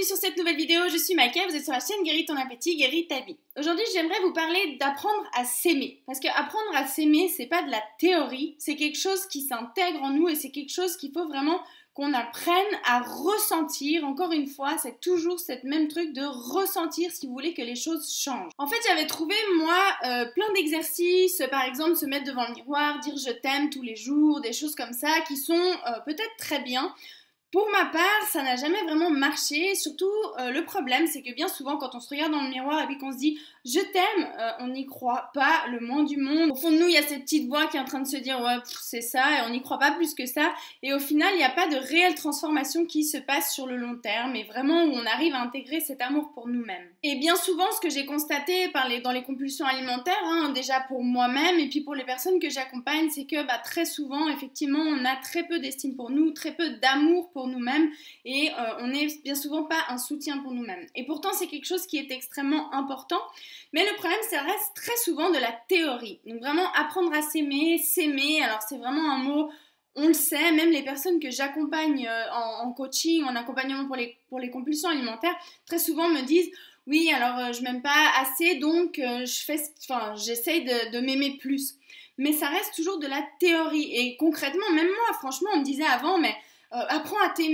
bienvenue sur cette nouvelle vidéo, je suis Maïka, vous êtes sur la chaîne Guéris ton appétit, guéris ta vie. Aujourd'hui j'aimerais vous parler d'apprendre à s'aimer. Parce que apprendre à s'aimer, c'est pas de la théorie, c'est quelque chose qui s'intègre en nous et c'est quelque chose qu'il faut vraiment qu'on apprenne à ressentir. Encore une fois, c'est toujours cette même truc de ressentir si vous voulez que les choses changent. En fait, j'avais trouvé, moi, plein d'exercices, par exemple, se mettre devant le miroir, dire je t'aime tous les jours, des choses comme ça, qui sont peut-être très bien. Pour ma part, ça n'a jamais vraiment marché. Surtout, le problème, c'est que bien souvent, quand on se regarde dans le miroir et puis qu'on se dit « je t'aime », on n'y croit pas le moins du monde. Au fond de nous, il y a cette petite voix qui est en train de se dire « ouais, c'est ça » et on n'y croit pas plus que ça. Et au final, il n'y a pas de réelle transformation qui se passe sur le long terme et vraiment où on arrive à intégrer cet amour pour nous-mêmes. Et bien souvent, ce que j'ai constaté dans les compulsions alimentaires, déjà pour moi-même et puis pour les personnes que j'accompagne, c'est que très souvent, effectivement, on a très peu d'estime pour nous, très peu d'amour pour nous-mêmes et on n'est bien souvent pas un soutien pour nous-mêmes. Et pourtant, c'est quelque chose qui est extrêmement important. Mais le problème, ça reste très souvent de la théorie. Donc vraiment, apprendre à s'aimer, alors c'est vraiment un mot, on le sait, même les personnes que j'accompagne en coaching, en accompagnement pour les compulsions alimentaires, très souvent me disent « oui, alors je m'aime pas assez, donc j'essaye de m'aimer plus ». Mais ça reste toujours de la théorie. Et concrètement, même moi, franchement, on me disait avant « mais apprends à t'aimer ».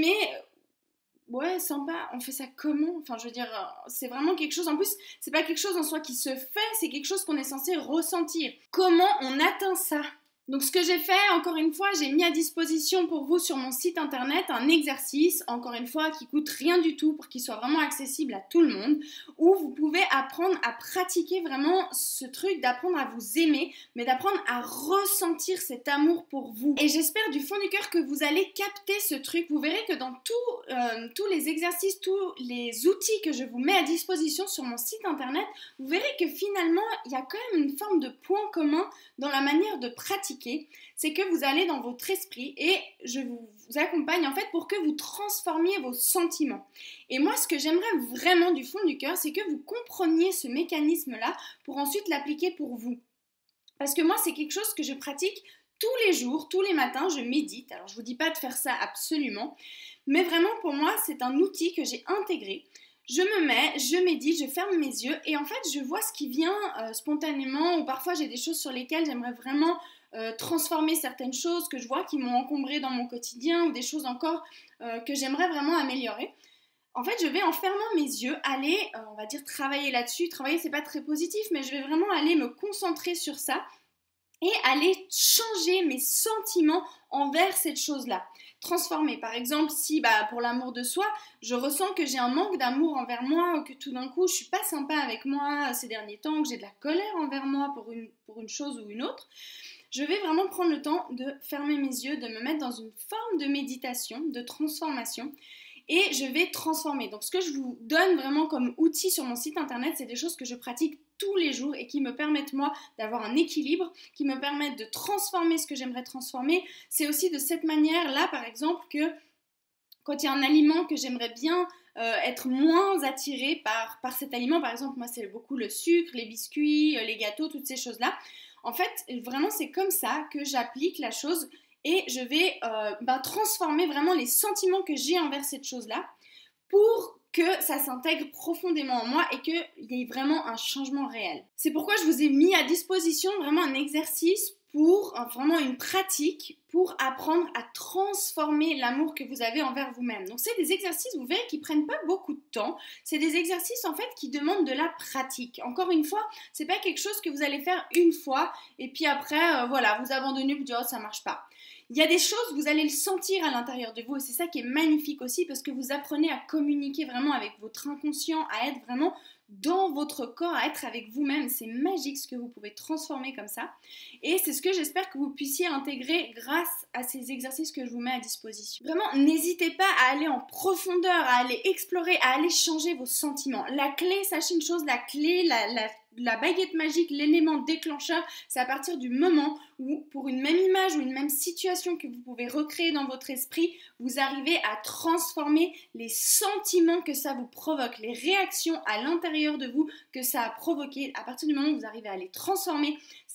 Ouais, sympa, on fait ça comment? Enfin, je veux dire, c'est vraiment quelque chose, en plus, c'est pas quelque chose en soi qui se fait, c'est quelque chose qu'on est censé ressentir. Comment on atteint ça? Donc ce que j'ai fait, encore une fois, j'ai mis à disposition pour vous sur mon site internet un exercice, encore une fois, qui coûte rien du tout pour qu'il soit vraiment accessible à tout le monde, où vous pouvez apprendre à pratiquer vraiment ce truc d'apprendre à vous aimer, mais d'apprendre à ressentir cet amour pour vous. Et j'espère du fond du cœur que vous allez capter ce truc. Vous verrez que dans tous les exercices, tous les outils que je vous mets à disposition sur mon site internet, vous verrez que finalement, il y a quand même une forme de point commun dans la manière de pratiquer. C'est que vous allez dans votre esprit et je vous accompagne en fait pour que vous transformiez vos sentiments. Et moi, ce que j'aimerais vraiment du fond du cœur, c'est que vous compreniez ce mécanisme-là pour ensuite l'appliquer pour vous. Parce que moi, c'est quelque chose que je pratique tous les jours, tous les matins, je médite. Alors, je ne vous dis pas de faire ça absolument, mais vraiment pour moi, c'est un outil que j'ai intégré. Je me mets, je médite, je ferme mes yeux et en fait, je vois ce qui vient spontanément ou parfois j'ai des choses sur lesquelles j'aimerais vraiment transformer certaines choses que je vois qui m'ont encombré dans mon quotidien ou des choses encore que j'aimerais vraiment améliorer. En fait, je vais en fermant mes yeux aller, on va dire travailler là-dessus. Travailler, c'est pas très positif, mais je vais vraiment aller me concentrer sur ça et aller changer mes sentiments envers cette chose-là. Transformer. Par exemple, si pour l'amour de soi, je ressens que j'ai un manque d'amour envers moi ou que tout d'un coup, je suis pas sympa avec moi ces derniers temps, que j'ai de la colère envers moi pour une chose ou une autre, je vais vraiment prendre le temps de fermer mes yeux, de me mettre dans une forme de méditation, de transformation et je vais transformer. Donc ce que je vous donne vraiment comme outil sur mon site internet, c'est des choses que je pratique tous les jours et qui me permettent moi d'avoir un équilibre, qui me permettent de transformer ce que j'aimerais transformer. C'est aussi de cette manière-là, par exemple, que quand il y a un aliment que j'aimerais bien être moins attirée par cet aliment, par exemple, moi c'est beaucoup le sucre, les biscuits, les gâteaux, toutes ces choses-là. En fait, vraiment, c'est comme ça que j'applique la chose et je vais transformer vraiment les sentiments que j'ai envers cette chose-là pour que ça s'intègre profondément en moi et qu'il y ait vraiment un changement réel. C'est pourquoi je vous ai mis à disposition vraiment un exercice pour vraiment une pratique pour apprendre à transformer l'amour que vous avez envers vous-même. Donc c'est des exercices, vous verrez, qui prennent pas beaucoup de temps. C'est des exercices en fait qui demandent de la pratique. Encore une fois, c'est pas quelque chose que vous allez faire une fois et puis après vous abandonnez, vous dites oh ça marche pas. Il y a des choses, vous allez le sentir à l'intérieur de vous et c'est ça qui est magnifique aussi parce que vous apprenez à communiquer vraiment avec votre inconscient, à être vraiment dans votre corps, à être avec vous-même. C'est magique ce que vous pouvez transformer comme ça. Et c'est ce que j'espère que vous puissiez intégrer grâce à ces exercices que je vous mets à disposition. Vraiment, n'hésitez pas à aller en profondeur, à aller explorer, à aller changer vos sentiments. La clé, sachez une chose, la clé, la baguette magique, l'élément déclencheur, c'est à partir du moment où, pour une même image ou une même situation que vous pouvez recréer dans votre esprit, vous arrivez à transformer les sentiments que ça vous provoque, les réactions à l'intérieur de vous que ça a provoqué. À partir du moment où vous arrivez à les transformer,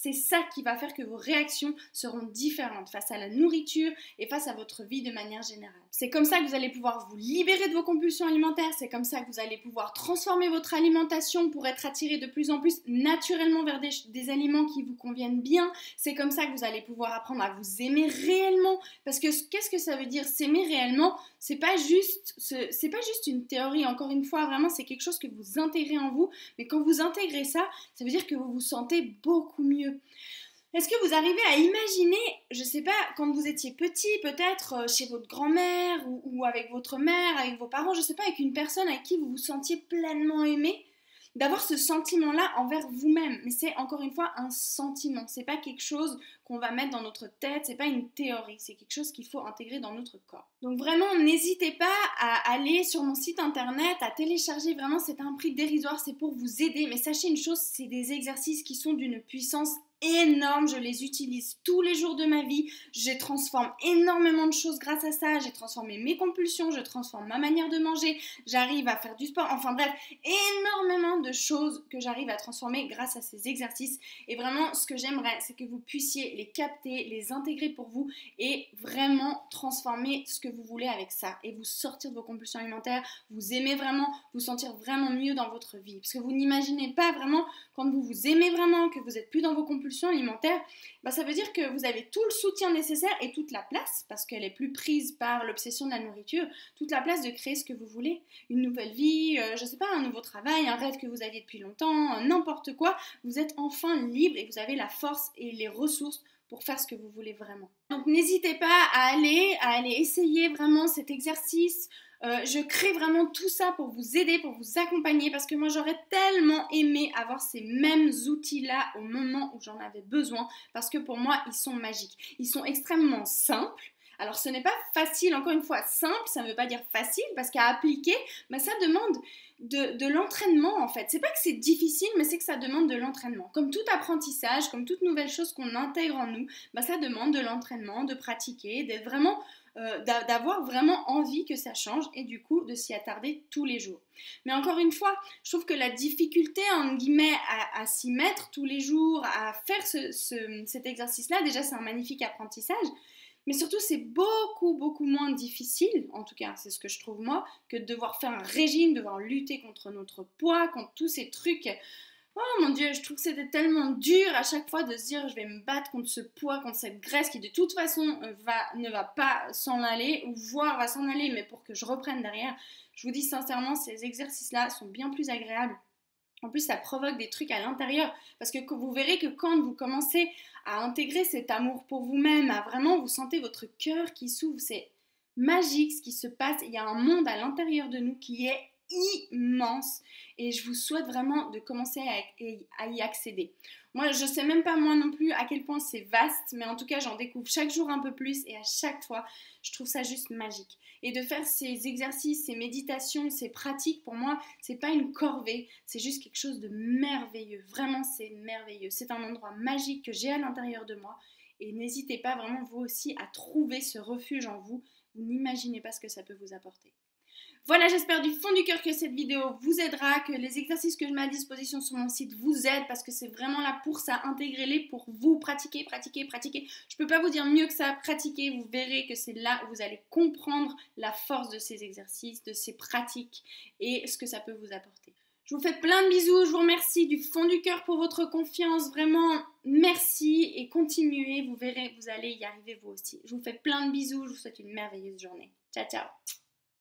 c'est ça qui va faire que vos réactions seront différentes face à la nourriture et face à votre vie de manière générale. C'est comme ça que vous allez pouvoir vous libérer de vos compulsions alimentaires, c'est comme ça que vous allez pouvoir transformer votre alimentation pour être attiré de plus en plus naturellement vers des aliments qui vous conviennent bien. C'est comme ça que vous allez pouvoir apprendre à vous aimer réellement. Parce que qu'est-ce que ça veut dire s'aimer réellement? C'est pas juste une théorie, encore une fois, vraiment c'est quelque chose que vous intégrez en vous. Mais quand vous intégrez ça, ça veut dire que vous vous sentez beaucoup mieux. Est-ce que vous arrivez à imaginer, je sais pas, quand vous étiez petit, peut-être chez votre grand-mère ou avec votre mère, avec vos parents, je sais pas, avec une personne avec qui vous vous sentiez pleinement aimé, d'avoir ce sentiment-là envers vous-même. Mais c'est encore une fois un sentiment, c'est pas quelque chose qu'on va mettre dans notre tête, c'est pas une théorie, c'est quelque chose qu'il faut intégrer dans notre corps. Donc vraiment, n'hésitez pas à aller sur mon site internet, à télécharger, vraiment c'est un prix dérisoire, c'est pour vous aider, mais sachez une chose, c'est des exercices qui sont d'une puissance énorme, je les utilise tous les jours de ma vie, je transforme énormément de choses grâce à ça, j'ai transformé mes compulsions, je transforme ma manière de manger, j'arrive à faire du sport, enfin bref, énormément de choses que j'arrive à transformer grâce à ces exercices et vraiment ce que j'aimerais c'est que vous puissiez les capter, les intégrer pour vous et vraiment transformer ce que vous voulez avec ça et vous sortir de vos compulsions alimentaires, vous aimer vraiment, vous sentir vraiment mieux dans votre vie parce que vous n'imaginez pas vraiment quand vous vous aimez vraiment, que vous n'êtes plus dans vos compulsions alimentaires, bah ça veut dire que vous avez tout le soutien nécessaire et toute la place, parce qu'elle est plus prise par l'obsession de la nourriture, toute la place de créer ce que vous voulez, une nouvelle vie, je sais pas, un nouveau travail, un rêve que vous aviez depuis longtemps, n'importe quoi, vous êtes enfin libre et vous avez la force et les ressources pour faire ce que vous voulez vraiment. Donc n'hésitez pas à aller essayer vraiment cet exercice. Je crée vraiment tout ça pour vous aider, pour vous accompagner parce que moi j'aurais tellement aimé avoir ces mêmes outils-là au moment où j'en avais besoin parce que pour moi ils sont magiques. Ils sont extrêmement simples. Alors ce n'est pas facile, encore une fois, simple, ça ne veut pas dire facile parce qu'à appliquer, bah, ça demande de l'entraînement en fait. C'est pas que c'est difficile, mais c'est que ça demande de l'entraînement. Comme tout apprentissage, comme toute nouvelle chose qu'on intègre en nous, bah, ça demande de l'entraînement, de pratiquer, d'être vraiment d'avoir vraiment envie que ça change et du coup de s'y attarder tous les jours. Mais encore une fois, je trouve que la difficulté en guillemets à s'y mettre tous les jours, à faire cet exercice-là, déjà c'est un magnifique apprentissage, mais surtout c'est beaucoup moins difficile, en tout cas c'est ce que je trouve moi, que de devoir faire un régime, devoir lutter contre notre poids, contre tous ces trucs. Oh mon Dieu, je trouve que c'était tellement dur à chaque fois de se dire je vais me battre contre ce poids, contre cette graisse qui de toute façon ne va pas s'en aller, ou voire va s'en aller, mais pour que je reprenne derrière. Je vous dis sincèrement, ces exercices-là sont bien plus agréables. En plus, ça provoque des trucs à l'intérieur, parce que vous verrez que quand vous commencez à intégrer cet amour pour vous-même, à vraiment vous sentez votre cœur qui s'ouvre, c'est magique ce qui se passe. Il y a un monde à l'intérieur de nous qui est immense et je vous souhaite vraiment de commencer à y accéder. Moi, je sais même pas moi non plus à quel point c'est vaste, mais en tout cas, j'en découvre chaque jour un peu plus et à chaque fois, je trouve ça juste magique. Et de faire ces exercices, ces méditations, ces pratiques, pour moi, c'est pas une corvée, c'est juste quelque chose de merveilleux. Vraiment, c'est merveilleux. C'est un endroit magique que j'ai à l'intérieur de moi et n'hésitez pas vraiment vous aussi à trouver ce refuge en vous. Vous n'imaginez pas ce que ça peut vous apporter. Voilà, j'espère du fond du cœur que cette vidéo vous aidera, que les exercices que je mets à disposition sur mon site vous aident parce que c'est vraiment là pour ça, intégrez-les pour vous, pratiquer. Je peux pas vous dire mieux que ça, pratiquer, vous verrez que c'est là où vous allez comprendre la force de ces exercices, de ces pratiques et ce que ça peut vous apporter. Je vous fais plein de bisous, je vous remercie du fond du cœur pour votre confiance, vraiment merci et continuez, vous verrez, vous allez y arriver vous aussi. Je vous fais plein de bisous, je vous souhaite une merveilleuse journée. Ciao, ciao.